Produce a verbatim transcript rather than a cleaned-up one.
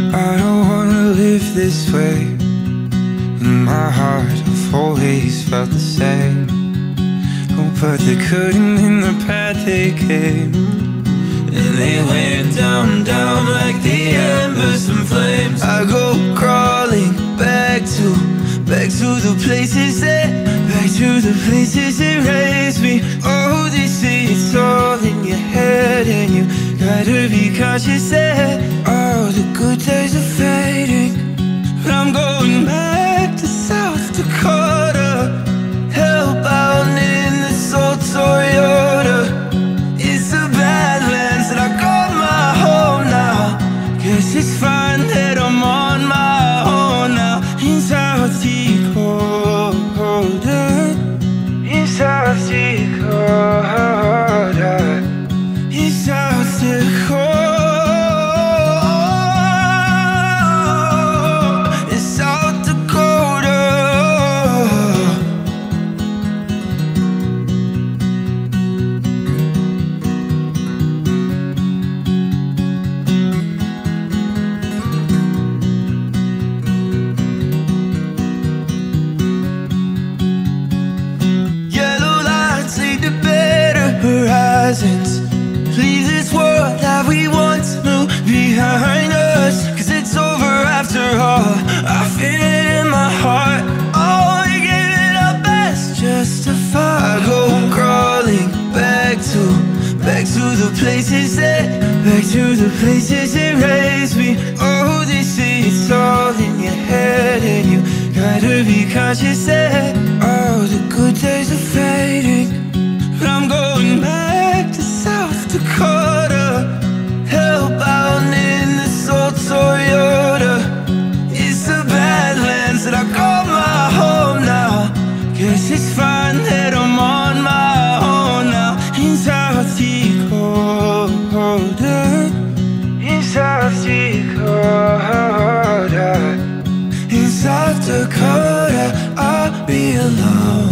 I don't wanna live this way. In my heart I've always felt the same. Oh, but they couldn't in the path they came. And they went down, down like the embers and flames. I go crawling back to, back to the places that, back to the places that raised me. Oh, they say it's all in your head, and you gotta be cautious that all the good days are fading. But I'm going back to South Dakota, hellbound in this old Toyota. It's the badlands that I call my home now. Guess it's fine that I'm on my own now. In South Dakota, in South Dakota, in South Dakota. Leave this world that we once knew behind us, cause it's over after all. I feel it in my heart. Oh, we gave it our best just to fall. I go crawling back to, back to the places that, back to the places that raised me. Oh, they say it's all in your head, and you gotta be conscious that all the good days are fading. But I'm going back to South Dakota, hellbound in this old Toyota. It's the badlands that I call my home now. Guess it's fine that I'm on my own now. In South Dakota, in South Dakota, in South Dakota, I'll be alone.